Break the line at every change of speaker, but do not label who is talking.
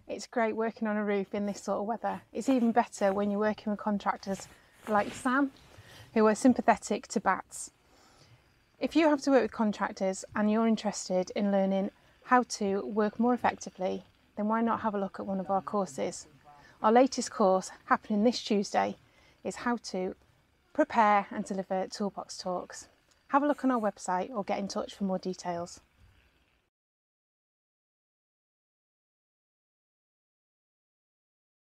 It's great working on a roof in this sort of weather. It's even better when you're working with contractors like Sam, who are sympathetic to bats. If you have to work with contractors and you're interested in learning how to work more effectively, then why not have a look at one of our courses? Our latest course, happening this Tuesday, is how to prepare and deliver toolbox talks. Have a look on our website or get in touch for more details.